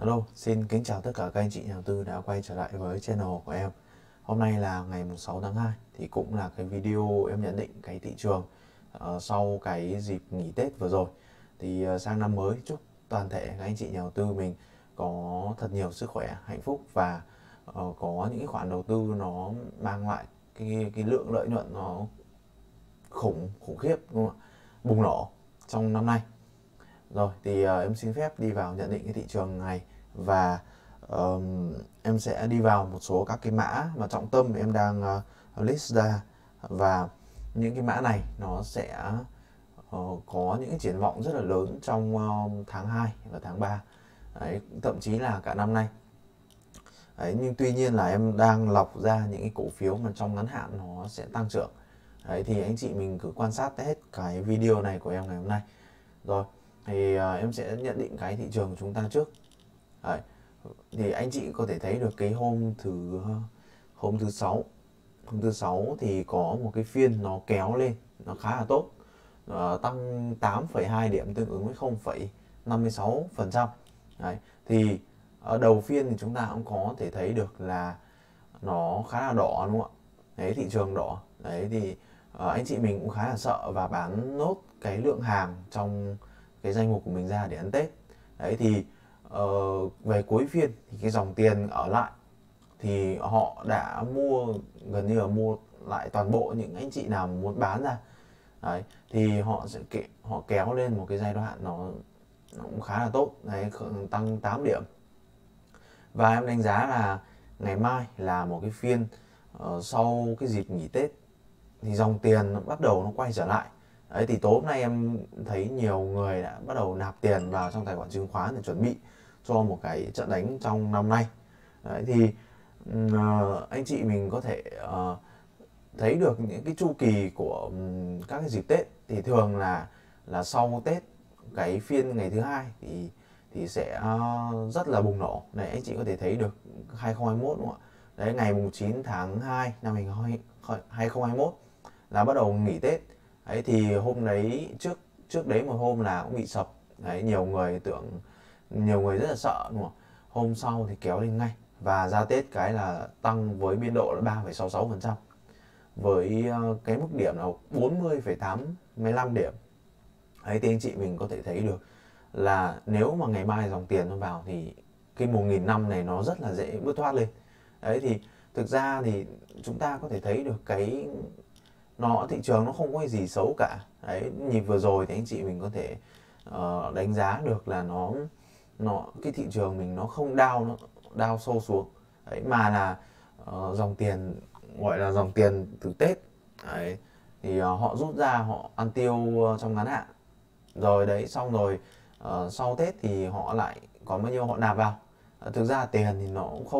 Hello, xin kính chào tất cả các anh chị nhà đầu tư đã quay trở lại với channel của em. Hôm nay là ngày 6 tháng 2 thì cũng là cái video em nhận định cái thị trường sau cái dịp nghỉ Tết vừa rồi. Thì sang năm mới chúc toàn thể các anh chị nhà đầu tư mình có thật nhiều sức khỏe, hạnh phúc và có những cái khoản đầu tư nó mang lại cái lượng lợi nhuận nó khủng khiếp, đúng không ạ? Bùng nổ trong năm nay. Rồi thì em xin phép đi vào nhận định cái thị trường này và em sẽ đi vào một số các cái mã mà trọng tâm em đang list ra, và những cái mã này nó sẽ có những cái triển vọng rất là lớn trong tháng 2 và tháng 3. Đấy, thậm chí là cả năm nay. Đấy, nhưng tuy nhiên là em đang lọc ra những cái cổ phiếu mà trong ngắn hạn nó sẽ tăng trưởng. Đấy, thì anh chị mình cứ quan sát hết cái video này của em ngày hôm nay. Rồi thì em sẽ nhận định cái thị trường của chúng ta trước. Đấy, thì anh chị có thể thấy được cái hôm thứ sáu thì có một cái phiên nó kéo lên nó khá là tốt, tăng 8,2 điểm tương ứng với 0,56%. Đấy, thì ở đầu phiên thì chúng ta cũng có thể thấy được là nó khá là đỏ, đúng không ạ? Đấy, thị trường đỏ. Đấy thì anh chị mình cũng khá là sợ và bán nốt cái lượng hàng trong cái danh mục của mình ra để ăn Tết. Đấy thì về cuối phiên thì cái dòng tiền ở lại thì họ đã mua, gần như là mua lại toàn bộ những anh chị nào muốn bán ra. Đấy, thì họ kéo lên một cái giai đoạn nó cũng khá là tốt. Đấy, tăng 8 điểm. Và em đánh giá là ngày mai là một cái phiên sau cái dịp nghỉ Tết thì dòng tiền nó bắt đầu nó quay trở lại. Đấy, thì tối hôm nay em thấy nhiều người đã bắt đầu nạp tiền vào trong tài khoản chứng khoán để chuẩn bị cho một cái trận đánh trong năm nay. Đấy, thì anh chị mình có thể thấy được những cái chu kỳ của các cái dịp Tết thì thường là sau Tết, cái phiên ngày thứ hai thì sẽ rất là bùng nổ. Đấy, anh chị có thể thấy được 2021, đúng không ạ? Đấy, ngày 9 tháng 2 năm 2021 là bắt đầu nghỉ Tết. Đấy, thì hôm đấy trước đấy một hôm là cũng bị sập. Đấy, nhiều người rất là sợ, đúng không? Hôm sau thì kéo lên ngay và ra Tết cái là tăng với biên độ là 3,66%, với cái mức điểm là 40,85 điểm. Đấy, thì anh chị mình có thể thấy được là nếu mà ngày mai dòng tiền nó vào thì cái 1.000 năm này nó rất là dễ bứt thoát lên. Đấy, thì thực ra thì chúng ta có thể thấy được cái thị trường nó không có gì xấu cả. Đấy, nhịp vừa rồi thì anh chị mình có thể đánh giá được là cái thị trường mình nó không down sâu xuống. Đấy, mà là dòng tiền, gọi là dòng tiền từ Tết. Đấy, thì họ rút ra họ ăn tiêu trong ngắn hạn rồi. Đấy, xong rồi sau Tết thì họ lại có bao nhiêu họ nạp vào. Thực ra tiền thì nó cũng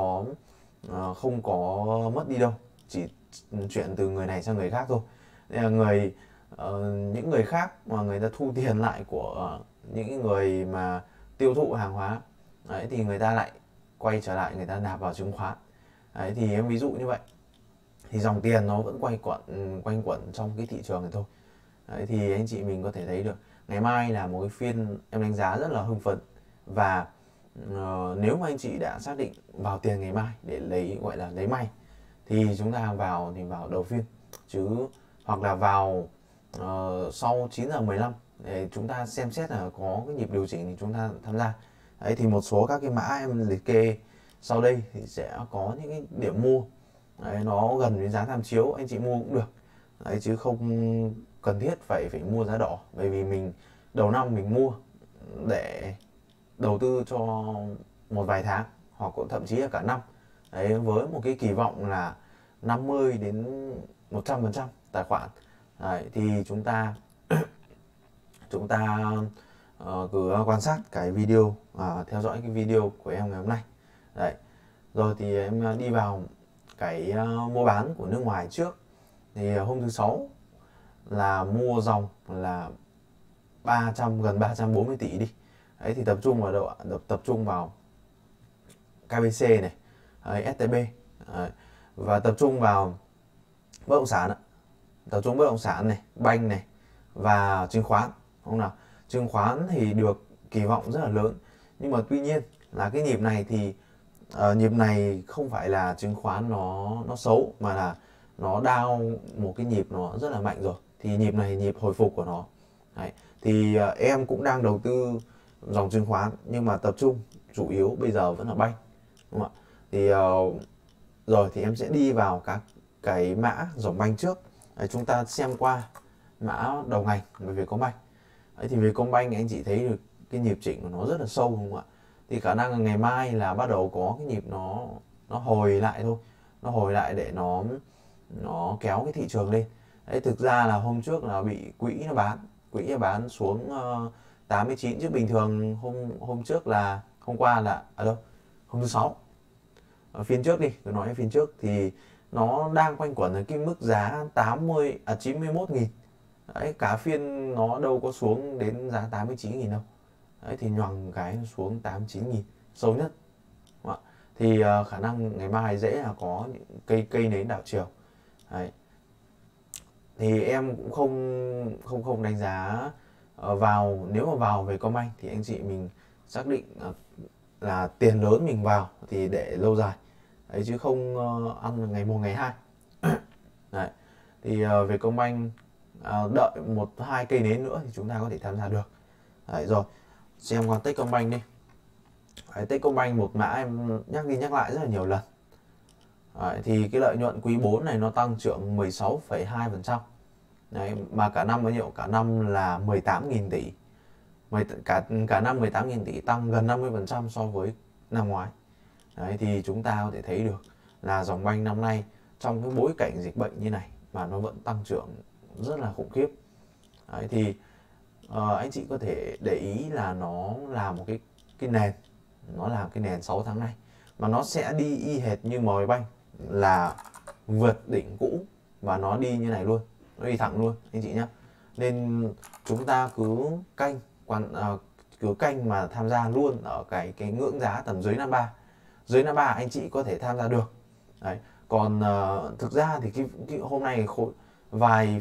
không có mất đi đâu, chỉ chuyển từ người này sang người khác thôi. Nên là những người khác mà người ta thu tiền lại của những người mà tiêu thụ hàng hóa. Đấy, thì người ta lại quay trở lại, người ta nạp vào chứng khoán. Đấy, thì em ví dụ như vậy thì dòng tiền nó vẫn quanh quẩn trong cái thị trường này thôi. Đấy, thì anh chị mình có thể thấy được ngày mai là một cái phiên em đánh giá rất là hưng phấn. Và nếu mà anh chị đã xác định vào tiền ngày mai để gọi là lấy may thì chúng ta vào đầu phiên, chứ hoặc là vào sau 9:15 để chúng ta xem xét là có cái nhịp điều chỉnh thì chúng ta tham gia. Đấy, thì một số các cái mã em liệt kê sau đây thì sẽ có những cái điểm mua. Đấy, nó gần với giá tham chiếu, anh chị mua cũng được. Đấy, chứ không cần thiết phải mua giá đỏ, bởi vì mình đầu năm mình mua để đầu tư cho một vài tháng hoặc thậm chí là cả năm. Đấy, với một cái kỳ vọng là 50 đến 100% tài khoản. Đấy, thì chúng ta cứ quan sát cái video, theo dõi cái video của em ngày hôm nay. Đấy, rồi thì em đi vào cái mua bán của nước ngoài trước. Thì hôm thứ sáu là mua dòng là gần 340 tỷ đi. Đấy, thì tập trung vào KBC này, STB, và tập trung vào bất động sản, này, banh này và chứng khoán. Không nào, chứng khoán thì được kỳ vọng rất là lớn, nhưng mà tuy nhiên là cái nhịp này thì nhịp này không phải là chứng khoán nó xấu, mà là nó down một cái nhịp nó rất là mạnh rồi, thì nhịp này nhịp hồi phục của nó. Đấy. Thì em cũng đang đầu tư dòng chứng khoán, nhưng mà tập trung chủ yếu bây giờ vẫn là banh, đúng không ạ? Thì rồi thì em sẽ đi vào các cái mã dòng banh trước. Đấy, chúng ta xem qua mã đầu ngành về Vietcombank. Đấy, thì Vietcombank anh chị thấy được cái nhịp chỉnh của nó rất là sâu, đúng không ạ? Thì khả năng là ngày mai là bắt đầu có cái nhịp nó hồi lại thôi, nó hồi lại để nó kéo cái thị trường lên. Đấy, thực ra là hôm trước là bị quỹ nó bán xuống 89, chứ bình thường hôm trước là hôm qua là đâu hôm thứ sáu, ở phiên trước đi, tôi nói phiên trước thì nó đang quanh quẩn ở cái mức giá 91.000. Đấy, cả phiên nó đâu có xuống đến giá 89.000 đâu. Đấy, thì nhoằng cái xuống 89.000 sâu nhất. Thì khả năng ngày mai dễ là có những cây nến đảo chiều. Đấy. Thì em cũng không đánh giá vào, nếu mà vào về Vietcombank thì anh chị mình xác định là tiền lớn mình vào thì để lâu dài. Đấy, chứ không ăn ngày 1 ngày 2. Đấy. Thì Vietcombank đợi 1-2 cây nến nữa thì chúng ta có thể tham gia được. Đấy, rồi xem qua Techcombank đi. Đấy, Techcombank một mã em nhắc đi nhắc lại rất là nhiều lần. Đấy, thì cái lợi nhuận quý 4 này nó tăng trưởng 16,2%. Đấy, mà cả năm bao nhiêu? Cả năm là 18.000 tỷ. Cả năm 18.000 tỷ, tăng gần 50% so với năm ngoái. Đấy, thì chúng ta có thể thấy được là dòng banh năm nay trong cái bối cảnh dịch bệnh như này mà nó vẫn tăng trưởng rất là khủng khiếp. Đấy, thì anh chị có thể để ý là nó là một cái nền, nó là cái nền 6 tháng nay, mà nó sẽ đi y hệt như MB Bank là vượt đỉnh cũ và nó đi như này luôn, nó đi thẳng luôn anh chị nhé. Nên chúng ta cứ canh mà tham gia luôn ở cái ngưỡng giá tầm dưới 53. Dưới 53 anh chị có thể tham gia được. Đấy. Còn thực ra thì cái hôm nay vài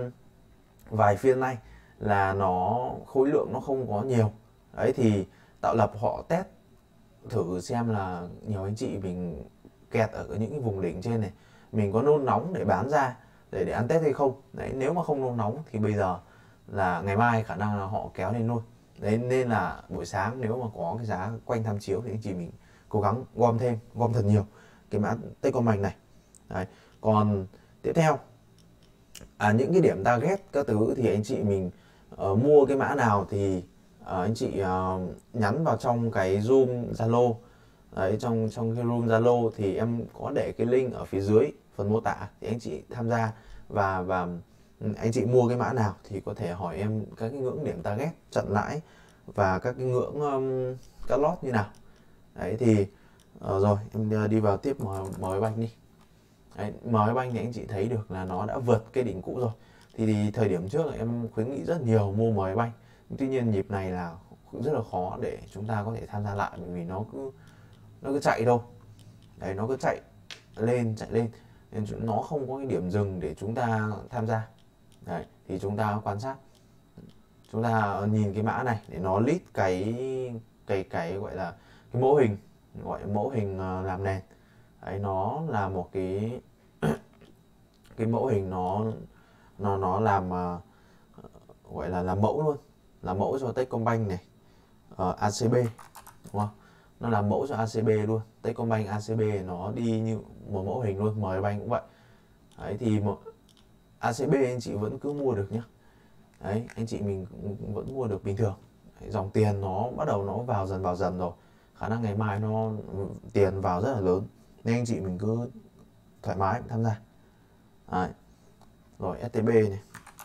phiên nay là khối lượng nó không có nhiều. Đấy, thì tạo lập họ test thử xem là nhiều anh chị mình kẹt ở những cái vùng đỉnh trên này, mình có nôn nóng để bán ra để ăn Tết hay không. Đấy, nếu mà không nôn nóng thì bây giờ là ngày mai khả năng là họ kéo lên luôn. Đấy, nên là buổi sáng nếu mà có cái giá quanh tham chiếu thì anh chị mình cố gắng gom thật nhiều cái mã Techcombank này. Đấy. Còn tiếp theo những cái điểm target các thứ thì anh chị mình mua cái mã nào thì anh chị nhắn vào trong cái Zoom Zalo. Đấy, trong cái room Zalo thì em có để cái link ở phía dưới phần mô tả, thì anh chị tham gia và anh chị mua cái mã nào thì có thể hỏi em các cái ngưỡng điểm target, chặn lãi và các cái ngưỡng cut loss như nào. Đấy, thì rồi em đi vào tiếp MB Bank đi. Đấy, MB Bank thì anh chị thấy được là nó đã vượt cái đỉnh cũ rồi. Thì thời điểm trước em khuyến nghị rất nhiều mua MB Bank. Tuy nhiên nhịp này là cũng rất là khó để chúng ta có thể tham gia lại, bởi vì nó cứ chạy thôi. Đấy, nó cứ chạy lên nên nó không có cái điểm dừng để chúng ta tham gia. Đấy, thì chúng ta quan sát, chúng ta nhìn cái mã này để nó list cái gọi là cái mẫu hình, gọi mẫu hình làm nền. Đấy, nó là một cái cái mẫu hình nó làm gọi là làm mẫu luôn, làm mẫu cho Techcombank này, ACB, đúng không? Nó làm mẫu cho ACB luôn. Techcombank ACB nó đi như một mẫu hình luôn, MB Bank cũng vậy. Đấy, thì ACB anh chị vẫn cứ mua được nhé. Đấy, anh chị mình cũng vẫn mua được bình thường. Đấy, dòng tiền nó bắt đầu nó vào dần rồi, khả năng ngày mai nó tiền vào rất là lớn, nên anh chị mình cứ thoải mái tham gia. Đấy. Rồi STB này.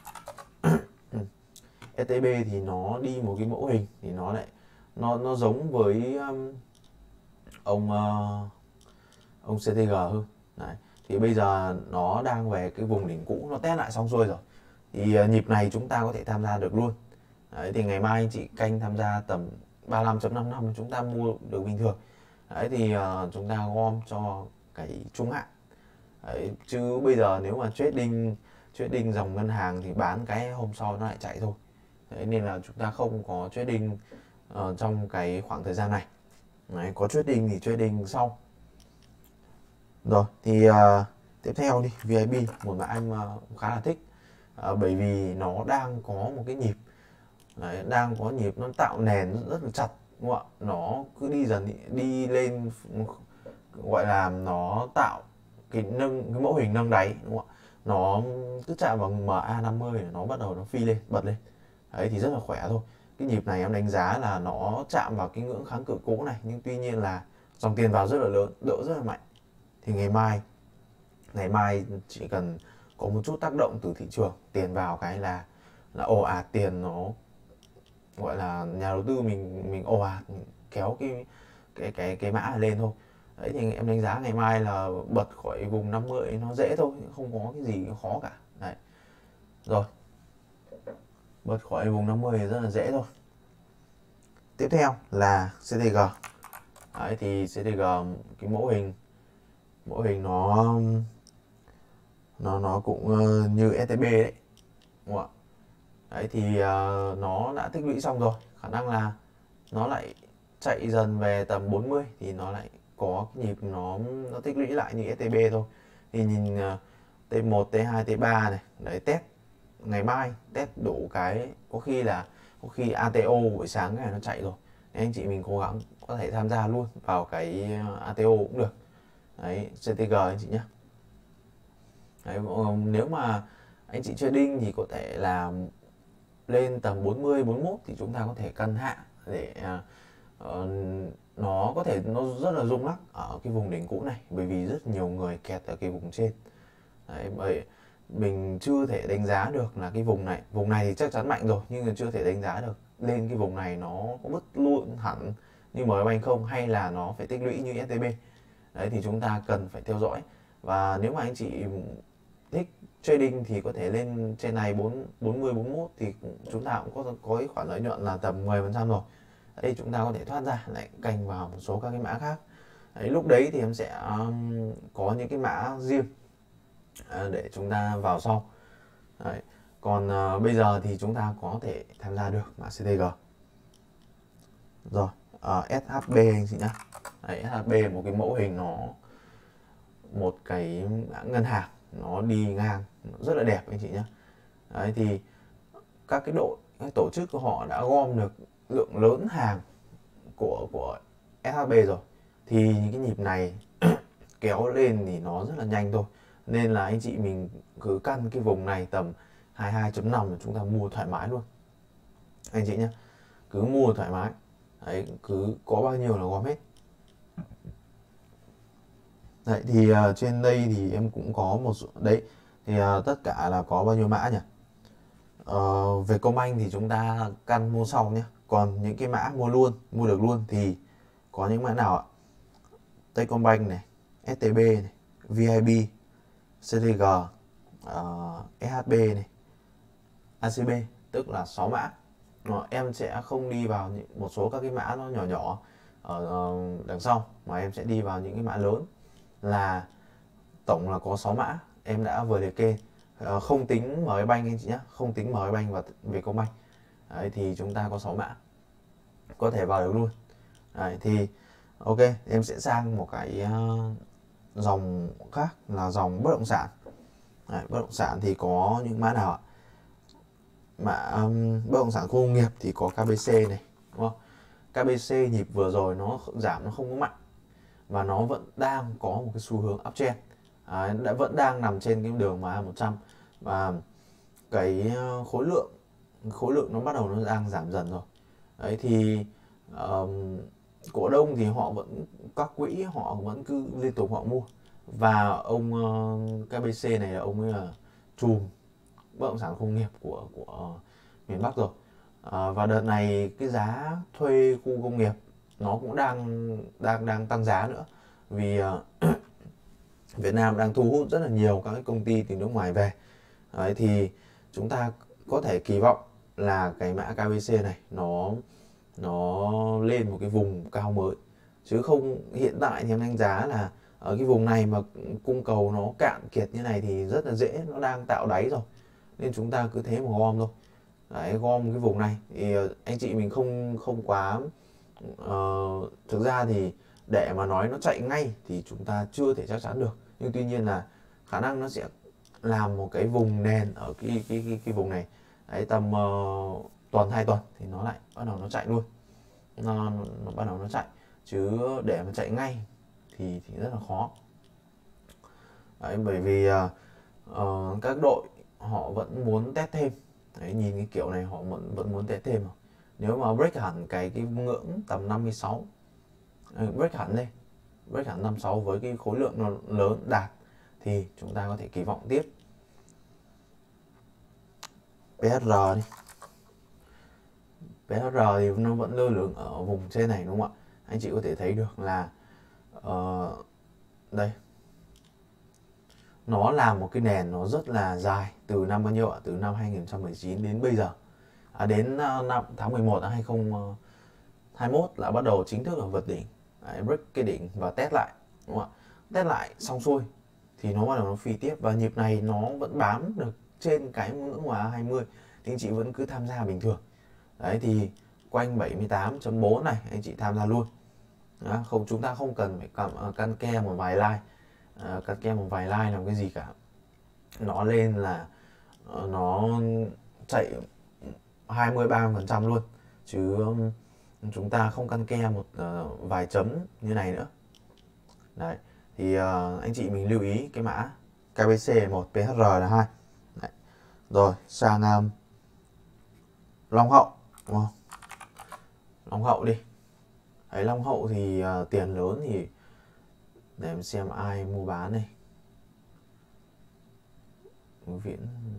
STB thì nó đi một cái mẫu hình thì nó lại nó giống với ông CTG hơn. Đấy. Thì bây giờ nó đang về cái vùng đỉnh cũ, nó test lại xong xuôi rồi, thì nhịp này chúng ta có thể tham gia được luôn. Đấy, thì ngày mai anh chị canh tham gia tầm 35.55 chúng ta mua được bình thường. Đấy, thì chúng ta gom cho cái trung hạn. Đấy, chứ bây giờ nếu mà trading dòng ngân hàng thì bán cái hôm sau nó lại chạy thôi. Đấy, nên là chúng ta không có trading trong cái khoảng thời gian này. Đấy, có trading thì trading sau. Rồi thì tiếp theo đi, VIP, một mã em khá là thích, bởi vì nó đang có một cái nhịp. Đấy, đang có nhịp nó tạo nền rất là chặt, đúng không ạ? Nó cứ đi dần đi lên, gọi là nó tạo cái mẫu hình nâng đáy, đúng không ạ? Nó cứ chạm vào MA50 nó bắt đầu nó phi lên, bật lên. Đấy thì rất là khỏe thôi. Cái nhịp này em đánh giá là nó chạm vào cái ngưỡng kháng cự cũ này, nhưng tuy nhiên là dòng tiền vào rất là lớn, đỡ rất là mạnh. Thì ngày mai chỉ cần có một chút tác động từ thị trường, tiền vào cái là ồ ạt, tiền nó gọi là nhà đầu tư mình ồ ạt kéo cái mã lên thôi. Đấy thì em đánh giá ngày mai là bật khỏi vùng 50 nó dễ thôi, không có cái gì khó cả. Đấy. Rồi, bật khỏi vùng 50 thì rất là dễ thôi. Tiếp theo là CTG. Đấy thì CTG cái mẫu hình nó cũng như STB đấy, đúng không ạ? Đấy thì nó đã tích lũy xong rồi, khả năng là nó lại chạy dần về tầm 40 thì nó lại có cái nhịp nó tích lũy lại như STB thôi. Thì nhìn T1, T2, T3 này, đấy test ngày mai, test đủ cái có khi ATO buổi sáng này nó chạy rồi. Nên anh chị mình cố gắng có thể tham gia luôn vào cái ATO cũng được. Đấy, CTG anh chị nhé. Đấy, nếu mà anh chị trading thì có thể là lên tầm 40, 41 thì chúng ta có thể cân hạ để nó có thể nó rất là rung lắc ở cái vùng đỉnh cũ này, bởi vì rất nhiều người kẹt ở cái vùng trên. Đấy, bởi mình chưa thể đánh giá được là cái vùng này thì chắc chắn mạnh rồi, nhưng mà chưa thể đánh giá được lên cái vùng này nó có bứt luôn hẳn như MBank không, hay là nó phải tích lũy như STB. Đấy thì chúng ta cần phải theo dõi. Và nếu mà anh chị thích trading thì có thể lên trên này 40, 41 thì chúng ta cũng có cái khoản lợi nhuận là tầm 10% rồi. Đây chúng ta có thể thoát ra lại canh vào một số các cái mã khác. Đấy, lúc đấy thì em sẽ có những cái mã riêng để chúng ta vào sau. Đấy. Còn bây giờ thì chúng ta có thể tham gia được mã CTG. Rồi, SHB anh chị nhá. Đấy, SHB một cái mẫu hình một cái ngân hàng nó đi ngang rất là đẹp anh chị nhé. Đấy thì các cái tổ chức của họ đã gom được lượng lớn hàng của SHB rồi, thì những cái nhịp này kéo lên thì nó rất là nhanh thôi, nên là anh chị mình cứ căn cái vùng này tầm 22.5 là chúng ta mua thoải mái luôn anh chị nhé, cứ mua thoải mái. Đấy, cứ có bao nhiêu là gom hết. Đấy thì trên đây thì em cũng có một số đấy thì tất cả là có bao nhiêu mã nhỉ? Về Combank thì chúng ta căn mua sau nhé. Còn những cái mã mua được luôn thì có những mã nào ạ? Techcombank này, STB này, VIB, CTG, SHB này, ACB, tức là 6 mã. Em sẽ không đi vào một số các cái mã nó nhỏ nhỏ ở đằng sau, mà em sẽ đi vào những cái mã lớn, là tổng là có 6 mã em đã vừa liệt kê, không tính MBank anh chị nhé, không tính MBank và Vietcombank. Đấy thì chúng ta có 6 mã có thể vào được luôn. Đấy thì ok, em sẽ sang một cái dòng khác là dòng bất động sản. Đấy, bất động sản thì có những mã nào ạ? Mã bất động sản khu công nghiệp thì có KBC này, đúng không? KBC nhịp vừa rồi nó giảm, nó không có mạnh và nó vẫn đang có một cái xu hướng uptrend. Vẫn đang nằm trên cái đường MA100 và cái khối lượng nó bắt đầu nó đang giảm dần rồi. Đấy thì cổ đông thì các quỹ họ vẫn cứ liên tục họ mua, và ông KBC này là ông ấy là trùm bất động sản công nghiệp của miền Bắc rồi. Và đợt này cái giá thuê khu công nghiệp nó cũng đang tăng giá nữa, vì Việt Nam đang thu hút rất là nhiều các cái công ty từ nước ngoài về. Đấy thì chúng ta có thể kỳ vọng là cái mã KBC này nó lên một cái vùng cao mới, chứ không hiện tại thì em đánh giá là ở cái vùng này mà cung cầu nó cạn kiệt như này thì rất là dễ, nó đang tạo đáy rồi, nên chúng ta cứ thế mà gom thôi. Đấy, gom cái vùng này thì anh chị mình không quá Thực ra thì để mà nói nó chạy ngay thì chúng ta chưa thể chắc chắn được, nhưng tuy nhiên là khả năng nó sẽ làm một cái vùng nền ở cái vùng này đấy, tầm tuần 2 tuần thì nó lại bắt đầu nó chạy luôn, nó bắt đầu nó chạy, chứ để mà chạy ngay thì rất là khó đấy, bởi vì các đội họ vẫn muốn test thêm đấy, nhìn cái kiểu này họ vẫn muốn test thêm. Nếu mà break hẳn cái ngưỡng tầm 56, break hẳn đây, break hẳn 56 với cái khối lượng nó lớn đạt thì chúng ta có thể kỳ vọng tiếp. PHR đi, PHR thì nó vẫn lơ lửng ở vùng trên này đúng không ạ? Anh chị có thể thấy được là đây, nó là một cái nền nó rất là dài, từ năm bao nhiêu ạ? Từ năm 2019 đến bây giờ, đến năm tháng 11 năm 2021 là bắt đầu chính thức là vượt đỉnh, break cái đỉnh và test lại đúng không ạ? Test lại xong xuôi thì nó bắt đầu nó phi tiếp, và nhịp này nó vẫn bám được trên cái ngưỡng MA20 thì anh chị vẫn cứ tham gia bình thường đấy. Thì quanh 78.4 này anh chị tham gia luôn. Đó, không, chúng ta không cần phải căn ke một vài like, căn ke một vài like làm cái gì cả. Nó lên là nó chạy 20-30% luôn, chứ chúng ta không căn ke một vài chấm như này nữa. Đấy, thì anh chị mình lưu ý cái mã KBC 1, PHR là 2. Đấy. Rồi sang Long Hậu đúng không? Long Hậu đi. Đấy, Long Hậu thì tiền lớn thì để em xem ai mua bán này. Viễn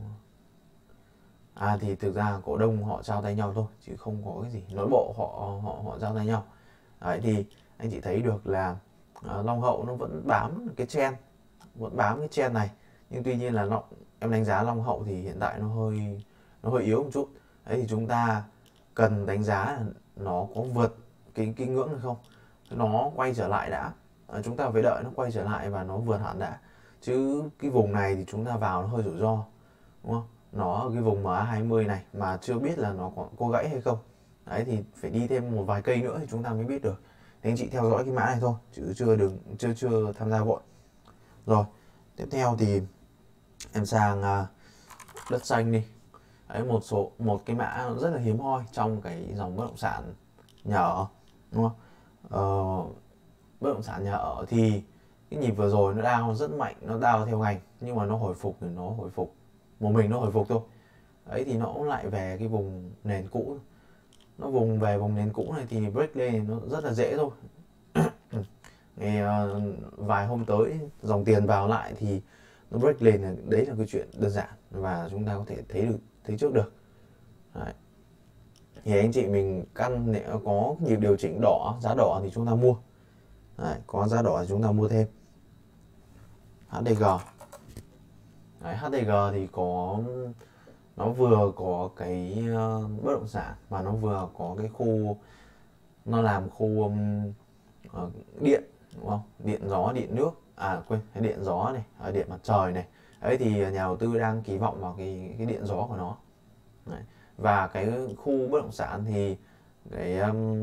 thì thực ra cổ đông họ trao tay nhau thôi chứ không có cái gì, nội bộ họ trao tay nhau. Đấy, thì anh chị thấy được là Long Hậu nó vẫn bám cái trend, vẫn bám cái trend này, nhưng tuy nhiên là em đánh giá Long Hậu thì hiện tại nó hơi yếu một chút. Đấy, thì chúng ta cần đánh giá là nó có vượt cái ngưỡng hay không, nó quay trở lại đã. Chúng ta phải đợi nó quay trở lại và nó vượt hẳn đã, chứ cái vùng này thì chúng ta vào nó hơi rủi ro đúng không? Nó ở cái vùng MA20 này mà chưa biết là nó có gãy hay không. Đấy, thì phải đi thêm một vài cây nữa thì chúng ta mới biết được. Thì anh chị theo dõi cái mã này thôi chứ chưa tham gia vội. Rồi tiếp theo thì em sang đất xanh đi. Đấy, một cái mã rất là hiếm hoi trong cái dòng bất động sản nhà ở đúng không? Bất động sản nhà ở thì cái nhịp vừa rồi nó down rất mạnh, nó down theo ngành, nhưng mà nó hồi phục thì nó hồi phục một mình, nó hồi phục thôi. Đấy, thì nó cũng lại về cái vùng nền cũ, nó về vùng nền cũ này thì break lên nó rất là dễ thôi. Thì vài hôm tới dòng tiền vào lại thì nó break lên, đấy là cái chuyện đơn giản và chúng ta có thể thấy trước được. Đấy. Thì anh chị mình căn nếu có nhịp điều chỉnh đỏ, giá đỏ thì chúng ta mua. Đấy, có giá đỏ thì chúng ta mua thêm. HDG. Đấy, HDG thì nó vừa có cái bất động sản mà nó vừa có cái khu, nó làm khu điện đúng không? Điện gió, điện nước, cái điện gió này, điện mặt trời này. Đấy, thì nhà đầu tư đang kỳ vọng vào cái điện gió của nó. Đấy. Và cái khu bất động sản thì cái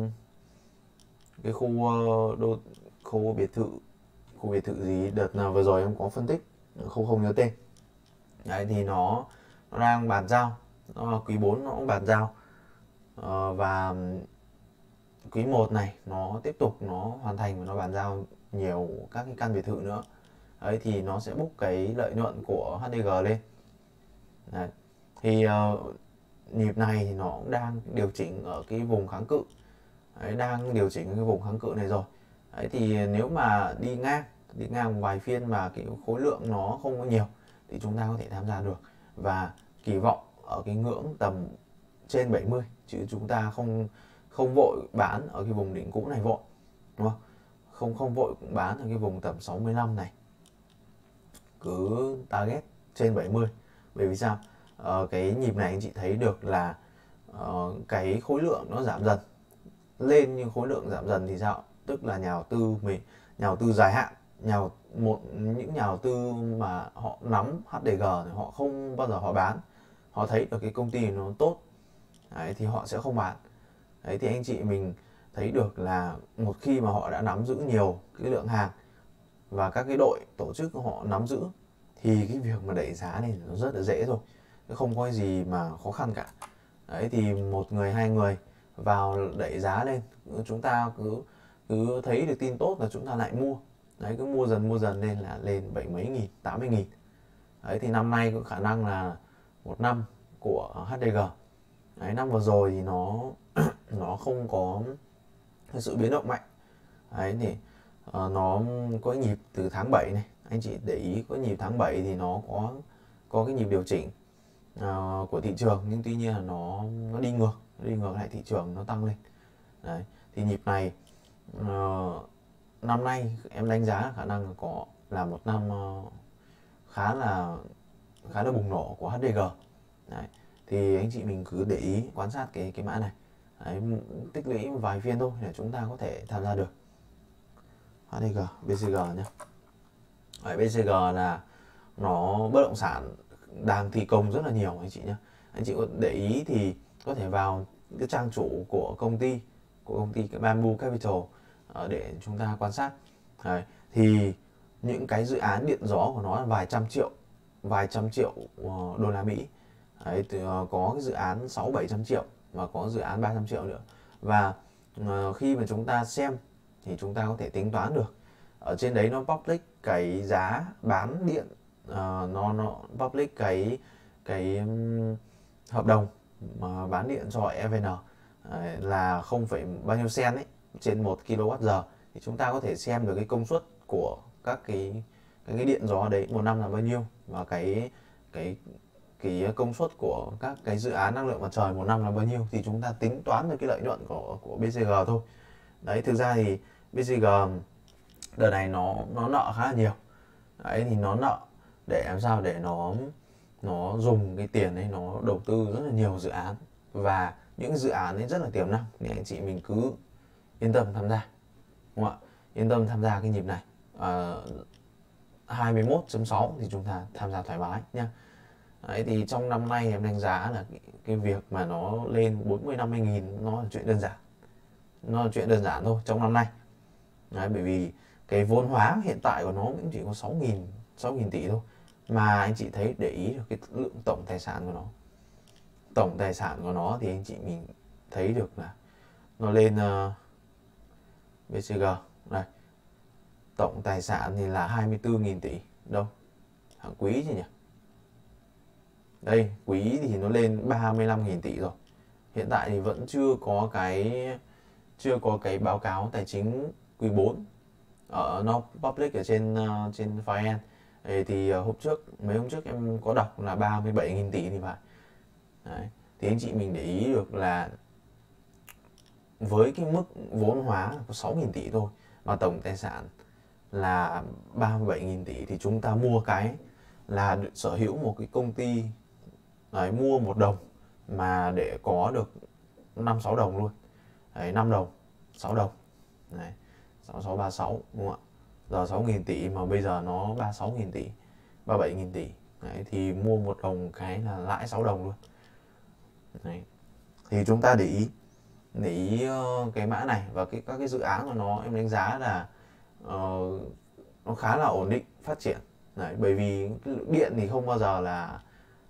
khu biệt thự gì đợt nào vừa rồi em có phân tích, không nhớ tên. Đấy, thì nó đang bàn giao, quý 4 nó cũng bàn giao, và quý 1 này nó tiếp tục nó hoàn thành và nó bàn giao nhiều các cái căn biệt thự nữa. Đấy, thì nó sẽ boost cái lợi nhuận của HDG lên. Đấy. Thì nhịp này thì nó cũng đang điều chỉnh ở cái vùng kháng cự. Đấy, đang điều chỉnh cái vùng kháng cự này rồi. Đấy, thì nếu mà đi ngang một vài phiên mà cái khối lượng nó không có nhiều thì chúng ta có thể tham gia được và kỳ vọng ở cái ngưỡng tầm trên 70, chứ chúng ta không vội bán ở cái vùng đỉnh cũ này vội đúng không? Không vội bán ở cái vùng tầm 65 này, cứ target trên 70. Bởi vì sao? Cái nhịp này anh chị thấy được là cái khối lượng nó giảm dần lên, nhưng khối lượng giảm dần thì sao? Tức là nhà đầu tư dài hạn, những nhà đầu tư mà họ nắm HDG thì họ không bao giờ họ bán, họ thấy được cái công ty nó tốt. Đấy, thì họ sẽ không bán. Đấy, thì anh chị mình thấy được là một khi mà họ đã nắm giữ nhiều cái lượng hàng và các cái đội tổ chức họ nắm giữ thì cái việc mà đẩy giá này nó rất là dễ rồi, không có gì mà khó khăn cả. Đấy, thì một người hai người vào đẩy giá lên, chúng ta cứ thấy được tin tốt là chúng ta lại mua. Đấy, cứ mua dần lên là lên 70 mấy nghìn, 80 nghìn. Đấy, thì năm nay có khả năng là một năm của HDG. Đấy, năm vừa rồi thì nó không có sự biến động mạnh. Đấy, thì nó có nhịp từ tháng 7 này, anh chị để ý có nhịp tháng 7 thì nó có cái nhịp điều chỉnh của thị trường, nhưng tuy nhiên là nó đi ngược lại thị trường, nó tăng lên. Đấy, thì nhịp này năm nay em đánh giá khả năng là một năm khá là bùng nổ của HDG. Đấy, thì anh chị mình cứ để ý quan sát cái mã này. Đấy, tích lũy vài phiên thôi để chúng ta có thể tham gia được. HDG, BCG nhé. Đấy, BCG là nó bất động sản đang thi công rất là nhiều anh chị nhé. Anh chị có để ý thì có thể vào cái trang chủ của công ty cái Bamboo Capital để chúng ta quan sát. Đấy, thì những cái dự án điện gió của nó là vài trăm triệu đô la Mỹ. Đấy, có cái dự án 600-700 triệu và có dự án 300 triệu nữa. Và khi mà chúng ta xem thì chúng ta có thể tính toán được. Ở trên đấy nó public cái giá bán điện, nó public cái hợp đồng mà bán điện cho EVN là 0, bao nhiêu cent ấy trên 1 kWh, thì chúng ta có thể xem được cái công suất của các cái điện gió đấy một năm là bao nhiêu, và cái công suất của các cái dự án năng lượng mặt trời một năm là bao nhiêu, thì chúng ta tính toán được cái lợi nhuận của BCG thôi. Đấy, thực ra thì BCG đợt này nó nợ khá là nhiều. Đấy, thì nó nợ để làm sao để nó dùng cái tiền ấy nó đầu tư rất là nhiều dự án, và những dự án ấy rất là tiềm năng, thì anh chị mình cứ yên tâm tham gia, đúng không ạ? Yên tâm tham gia cái nhịp này. 21.6 thì chúng ta tham gia thoải mái nhá. Đấy, thì trong năm nay em đánh giá là cái việc mà nó lên 40-50 nghìn nó là chuyện đơn giản. Nó là chuyện đơn giản thôi trong năm nay. Đấy, bởi vì cái vốn hóa hiện tại của nó cũng chỉ có 6.000 tỷ thôi. Mà anh chị thấy để ý được cái lượng tổng tài sản của nó. Tổng tài sản của nó thì anh chị mình thấy được là nó lên BCG này. Tổng tài sản thì là 24.000 tỷ. Đâu? Hàng quý chứ nhỉ? Đây, quý thì nó lên 35.000 tỷ rồi. Hiện tại thì vẫn chưa có cái báo cáo tài chính quý 4 nó public ở trên Finance. Thì mấy hôm trước em có đọc là 37.000 tỷ thì phải. Đấy, thì anh chị mình để ý được là với cái mức vốn hóa có 6.000 tỷ thôi mà tổng tài sản là 37.000 tỷ, thì chúng ta mua cái là sở hữu một cái công ty. Đấy, mua 1 đồng mà để có được 5-6 đồng luôn. Đấy, 5 đồng, 6 đồng. Đấy, 6636 đúng không ạ? Giờ 6.000 tỷ mà bây giờ nó 36.000 tỷ, 37.000 tỷ. Đấy, thì mua 1 đồng cái là lãi 6 đồng luôn. Đấy, thì chúng ta để ý cái mã này và các cái dự án của nó, em đánh giá là nó khá là ổn định phát triển. Đấy, bởi vì điện thì không bao giờ là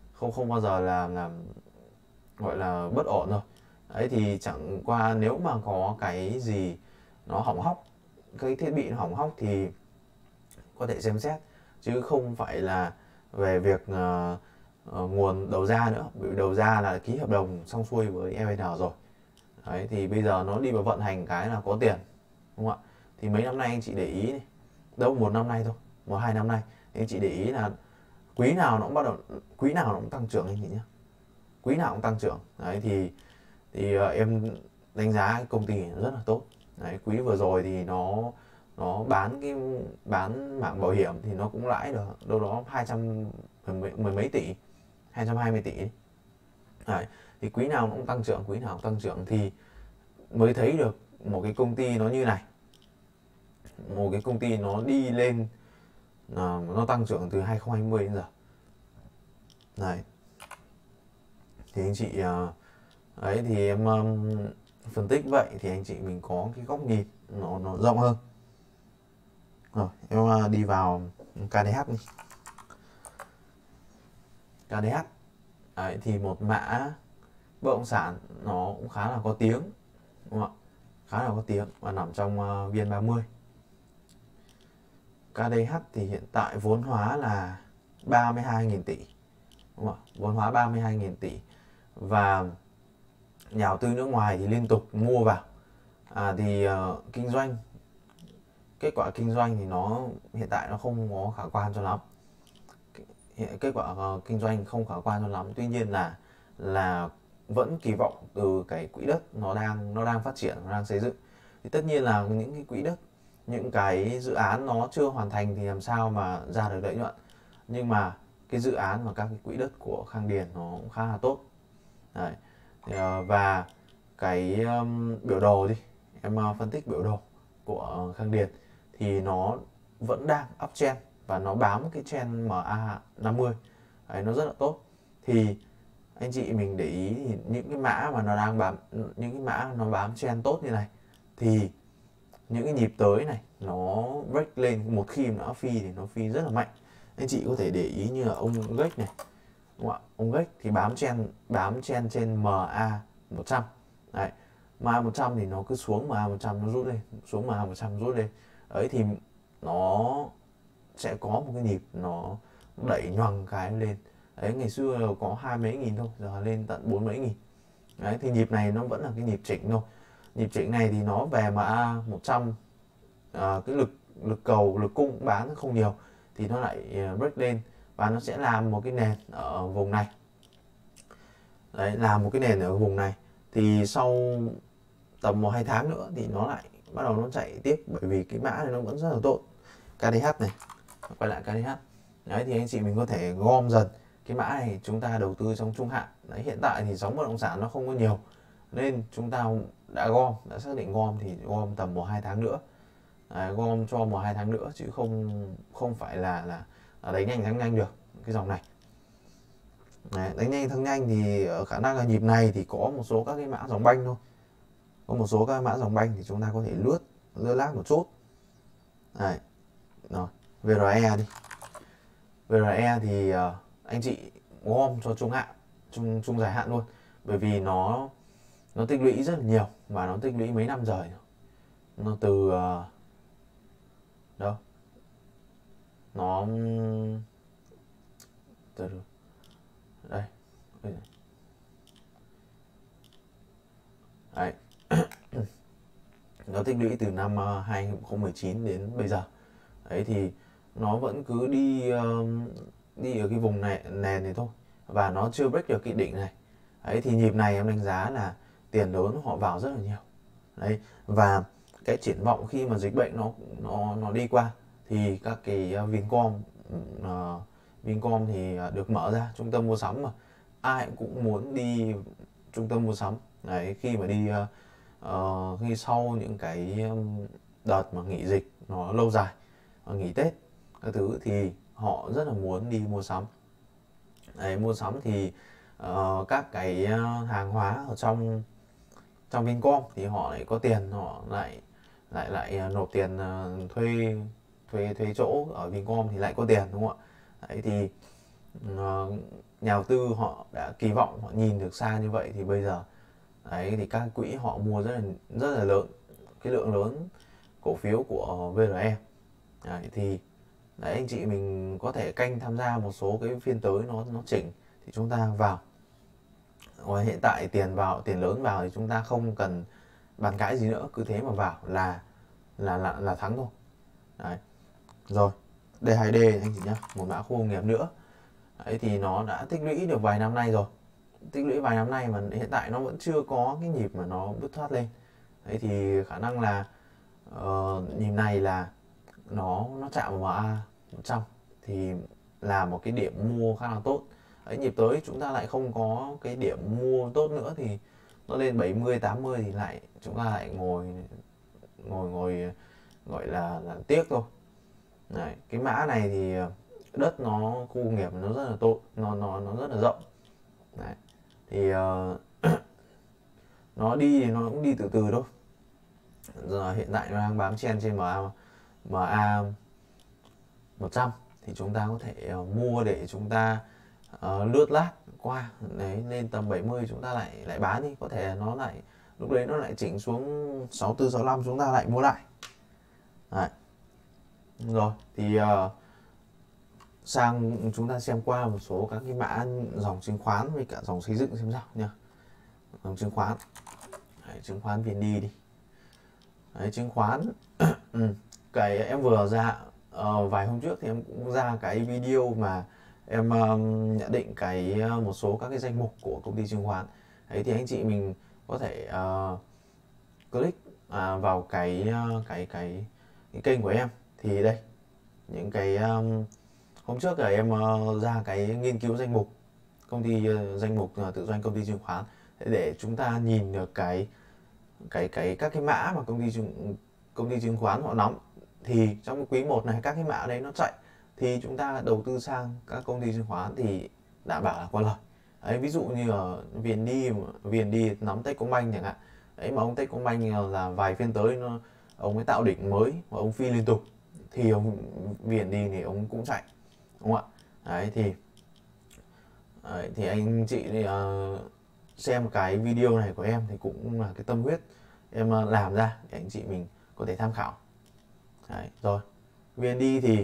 gọi là bất ổn rồi. Đấy, thì chẳng qua nếu mà có cái gì nó hỏng hóc, cái thiết bị nó hỏng hóc thì có thể xem xét, chứ không phải là về việc nguồn đầu ra nữa. Bởi vì đầu ra là ký hợp đồng xong xuôi với EVN rồi. Đấy, thì bây giờ nó đi vào vận hành cái là có tiền, đúng không ạ? Thì mấy năm nay anh chị để ý này, đâu 1 năm nay thôi, 1-2 năm nay anh chị để ý là quý nào nó cũng tăng trưởng anh chị nhé. Quý nào cũng tăng trưởng. Đấy, thì em đánh giá công ty rất là tốt. Đấy, quý vừa rồi thì nó bán mảng bảo hiểm thì nó cũng lãi được đâu đó 210 mấy tỷ, 220 tỷ. Đấy, thì quý nào cũng tăng trưởng thì mới thấy được một cái công ty nó như này. Một cái công ty nó đi lên, nó tăng trưởng từ 2020 đến giờ. Đấy, thì anh chị đấy thì phân tích vậy thì anh chị mình có cái góc nhìn nó rộng hơn. Rồi em đi vào KDH đi. KDH đấy, thì một mã bất động sản nó cũng khá là có tiếng, đúng không ạ? Khá là có tiếng và nằm trong VN30. KDH thì hiện tại vốn hóa là 32.000 tỷ, đúng không ạ? Vốn hóa 32.000 tỷ và nhà đầu tư nước ngoài thì liên tục mua vào. Kinh doanh, kết quả kinh doanh thì nó hiện tại nó không có khả quan cho lắm. Kết quả kinh doanh không khả quan cho lắm. Tuy nhiên là vẫn kỳ vọng từ cái quỹ đất nó đang phát triển, nó đang xây dựng. Thì tất nhiên là những cái quỹ đất, những cái dự án nó chưa hoàn thành thì làm sao mà ra được lợi nhuận. Nhưng mà cái dự án và các cái quỹ đất của Khang Điền nó cũng khá là tốt. Đấy. Và cái biểu đồ đi, em phân tích biểu đồ của Khang Điền thì nó vẫn đang uptrend và nó bám cái trend MA50. Đấy, nó rất là tốt. Thì anh chị mình để ý thì những cái mã mà nó đang bám, những cái mã nó bám trend tốt như này thì những cái nhịp tới này nó break lên, một khi nó phi thì nó phi rất là mạnh. Anh chị có thể để ý như là ông Gex này, đúng không ạ? Ông Gex thì bám trend trên MA100. Đấy, MA100 thì nó cứ xuống MA100 nó rút lên, xuống MA100 rút lên. Đấy thì nó sẽ có một cái nhịp nó đẩy nhoằng cái lên. Đấy, ngày xưa có 20 mấy nghìn thôi, giờ lên tận 40 mấy nghìn. Đấy thì nhịp này nó vẫn là cái nhịp chỉnh thôi. Nhịp chỉnh này thì nó về MA100, cái lực cầu, lực cung bán không nhiều thì nó lại break lên và nó sẽ làm một cái nền ở vùng này. Đấy, làm một cái nền ở vùng này thì sau tầm 1-2 tháng nữa thì nó lại bắt đầu nó chạy tiếp, bởi vì cái mã này nó vẫn rất là tốt. KDH này, quay lại KDH. Đấy thì anh chị mình có thể gom dần cái mã này, chúng ta đầu tư trong trung hạn. Đấy, hiện tại thì sóng bất động sản nó không có nhiều nên chúng ta đã xác định gom thì gom tầm 1-2 tháng nữa. Đấy, gom cho 1-2 tháng nữa chứ không phải là đánh nhanh thắng nhanh được cái dòng này. Đấy, đánh nhanh thắng nhanh thì khả năng là nhịp này thì có một số các cái mã dòng banh thôi. Có một số các mã dòng banh thì chúng ta có thể lướt lát một chút. Đấy. Rồi, VRE đi. VRE thì anh chị gom cho trung hạn, trung dài hạn luôn, bởi vì nó tích lũy rất là nhiều và nó tích lũy mấy năm rồi. Nó từ đâu? Nó từ đây. Đấy. Nó tích lũy từ năm 2019 đến bây giờ. Đấy thì nó vẫn cứ đi ở cái vùng này, nền này thôi, và nó chưa break được cái đỉnh này. Đấy thì nhịp này em đánh giá là tiền lớn họ vào rất là nhiều. Đấy, và cái triển vọng khi mà dịch bệnh nó đi qua thì các cái Vincom thì được mở ra trung tâm mua sắm, mà ai cũng muốn đi trung tâm mua sắm. Đấy, khi mà đi khi sau những cái đợt mà nghỉ dịch nó lâu dài, nghỉ Tết các thứ thì họ rất là muốn đi mua sắm. Đấy, mua sắm thì các cái hàng hóa ở trong Vincom thì họ lại có tiền, họ lại nộp tiền thuê chỗ ở Vincom thì lại có tiền, đúng không ạ? Đấy thì nhà đầu tư họ đã kỳ vọng, họ nhìn được xa như vậy thì bây giờ đấy thì các quỹ họ mua rất là lớn, cái lượng lớn cổ phiếu của VRE. Đấy thì đấy, anh chị mình có thể canh tham gia một số cái phiên tới nó chỉnh thì chúng ta vào. Và hiện tại tiền lớn vào thì chúng ta không cần bàn cãi gì nữa, cứ thế mà vào là thắng thôi. Đấy. Rồi, D2D anh chị nhá, một mã khu công nghiệp nữa. Đấy thì nó đã tích lũy được vài năm nay rồi. Tích lũy vài năm nay mà hiện tại nó vẫn chưa có cái nhịp mà nó bứt thoát lên. Đấy thì khả năng là nhịp này là nó chạm vào MA100 thì là một cái điểm mua khá là tốt. Đấy, nhịp tới chúng ta lại không có cái điểm mua tốt nữa thì nó lên 70 80 thì lại chúng ta lại ngồi gọi là tiếc thôi. Đấy, cái mã này thì đất nó khu công nghiệp nó rất là tốt, nó rất là rộng. Đấy, thì nó đi thì nó cũng đi từ từ thôi. Giờ hiện tại nó đang bám chen trên MA 100 thì chúng ta có thể mua để chúng ta lướt lát qua đấy, lên tầm 70 chúng ta lại bán đi, có thể nó lại lúc đấy nó lại chỉnh xuống 64 65 chúng ta lại mua lại. Đấy. Rồi thì sang chúng ta xem qua một số các cái mã dòng chứng khoán với cả dòng xây dựng xem sao nha. Dòng chứng khoán, đấy, chứng khoán VN đi. Đấy, chứng khoán cái em vừa ra vài hôm trước thì em cũng ra cái video mà em nhận định một số các cái danh mục của công ty chứng khoán. Đấy thì anh chị mình có thể click vào cái kênh của em. Thì đây những cái hôm trước là em ra cái nghiên cứu danh mục danh mục tự doanh công ty chứng khoán để chúng ta nhìn được các cái mã mà công ty chứng khoán họ nắm. Thì trong cái quý 1 này các cái mã đấy nó chạy thì chúng ta đầu tư sang các công ty chứng khoán thì đảm bảo là có lời. Đấy, ví dụ như ở VND nắm Techcombank chẳng hạn. Đấy mà ông Techcombank là vài phiên tới ông ấy tạo đỉnh mới và ông phi liên tục thì ông VND thì ông cũng chạy, đúng không ạ? Đấy thì anh chị xem cái video này của em thì cũng là cái tâm huyết em làm ra để anh chị mình có thể tham khảo. Đấy, rồi VND thì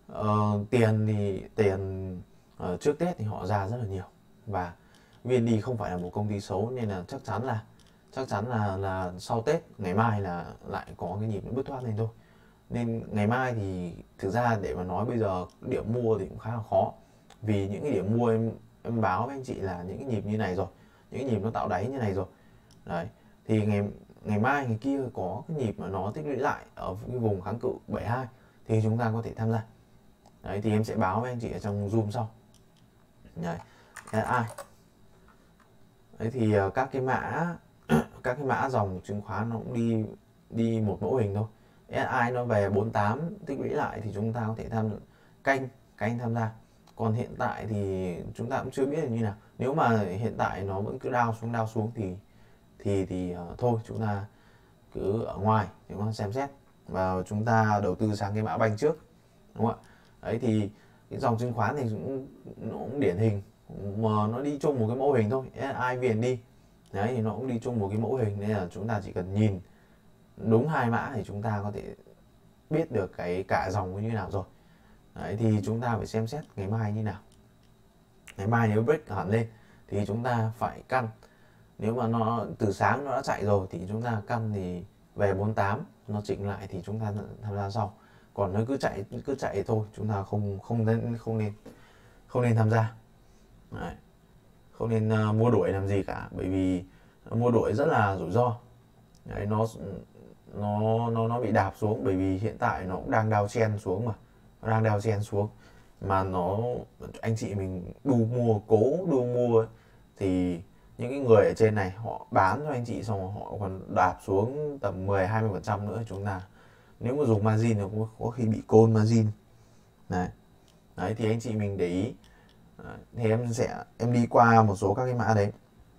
tiền trước Tết thì họ ra rất là nhiều, và VND không phải là một công ty xấu nên là chắc chắn là sau Tết ngày mai là lại có cái nhịp bứt thoát lên thôi. Nên ngày mai thì thực ra để mà nói bây giờ điểm mua thì cũng khá là khó, vì những cái điểm mua em báo với anh chị là những cái nhịp như này rồi, những cái nhịp nó tạo đáy như này rồi. Đấy thì ngày mai ngày kia có cái nhịp mà nó tích lũy lại ở cái vùng kháng cự 72 thì chúng ta có thể tham gia. Đấy thì em sẽ báo với anh chị ở trong Zoom sau. Đấy, đấy thì các cái mã dòng chứng khoán nó cũng đi một mẫu hình thôi. SI nó về 48 tích lũy lại thì chúng ta có thể canh tham gia. Còn hiện tại thì chúng ta cũng chưa biết là như nào. Nếu mà hiện tại nó vẫn cứ down xuống thì thôi chúng ta cứ ở ngoài chúng ta xem xét và chúng ta đầu tư sang cái mã banh trước, đúng không ạ? Đấy thì cái dòng chứng khoán thì nó cũng điển hình mà nó đi chung một cái mẫu hình thôi, SI VND. Đấy thì nó cũng đi chung một cái mẫu hình nên là chúng ta chỉ cần nhìn đúng hai mã thì chúng ta có thể biết được cái cả dòng như thế nào rồi. Đấy thì chúng ta phải xem xét ngày mai như nào. Ngày mai nếu break hẳn lên thì chúng ta phải căn. Nếu mà nó từ sáng nó đã chạy rồi thì chúng ta căn thì về 48 nó chỉnh lại thì chúng ta tham gia sau. Còn nó cứ chạy thôi, chúng ta không nên tham gia. Đấy. Không nên mua đuổi làm gì cả, bởi vì mua đuổi rất là rủi ro. Đấy, nó bị đạp xuống, bởi vì hiện tại nó cũng đang downtrend xuống mà anh chị mình cố đu mua ấy, thì những cái người ở trên này họ bán cho anh chị xong rồi họ còn đạp xuống tầm 10-20% nữa. Chúng ta nếu mà dùng margin thì có khi bị côn margin. Đấy thì anh chị mình để ý. Thì em đi qua một số các cái mã đấy.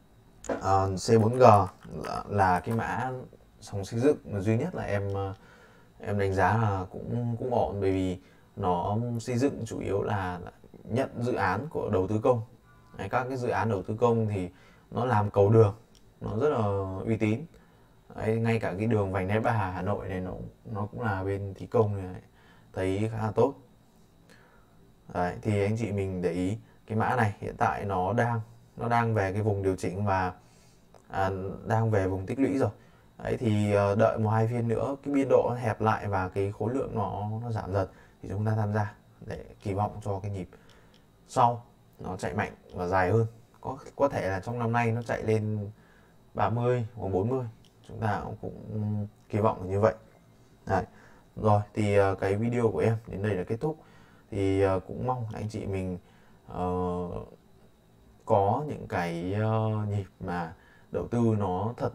C4G là cái mã dòng xây dựng duy nhất là em đánh giá là cũng ổn, bởi vì nó xây dựng chủ yếu là nhận dự án của đầu tư công. Đấy, các cái dự án đầu tư công thì nó làm cầu đường, nó rất là uy tín. Đấy, ngay cả cái đường vành đai 3 Hà Nội này nó cũng là bên thi công này, thấy khá là tốt. Đấy, thì anh chị mình để ý cái mã này hiện tại nó đang về cái vùng điều chỉnh và đang về vùng tích lũy rồi. Đấy thì đợi 1-2 phiên nữa cái biên độ nó hẹp lại và cái khối lượng nó giảm dần thì chúng ta tham gia để kỳ vọng cho cái nhịp sau nó chạy mạnh và dài hơn. Có thể là trong năm nay nó chạy lên 30 hoặc 40, chúng ta cũng kỳ vọng như vậy. Đấy. Rồi thì cái video của em đến đây là kết thúc. Thì cũng mong anh chị mình có những cái nhịp mà đầu tư nó thật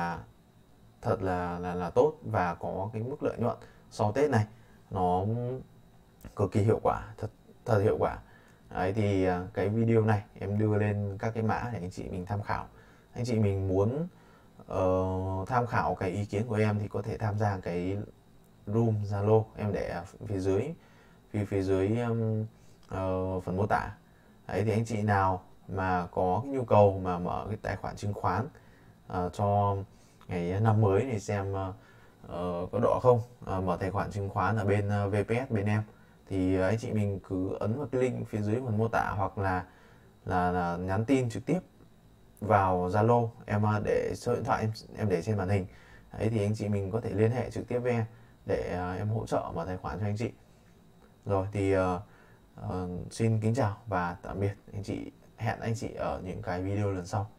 là tốt và có cái mức lợi nhuận sau Tết này, nó cực kỳ hiệu quả, thật hiệu quả. Đấy thì cái video này em đưa lên các cái mã để anh chị mình tham khảo. Anh chị mình muốn tham khảo cái ý kiến của em thì có thể tham gia cái room Zalo em để ở phía dưới phần mô tả. Đấy, thì anh chị nào mà có cái nhu cầu mà mở cái tài khoản chứng khoán cho ngày năm mới này xem có độ không, mở tài khoản chứng khoán ở bên VPS bên em, thì anh chị mình cứ ấn vào cái link phía dưới phần mô tả, hoặc là nhắn tin trực tiếp vào Zalo em, để số điện thoại em để trên màn hình. Đấy, thì anh chị mình có thể liên hệ trực tiếp với em để em hỗ trợ mở tài khoản cho anh chị. Rồi thì xin kính chào và tạm biệt anh chị. Hẹn anh chị ở những cái video lần sau.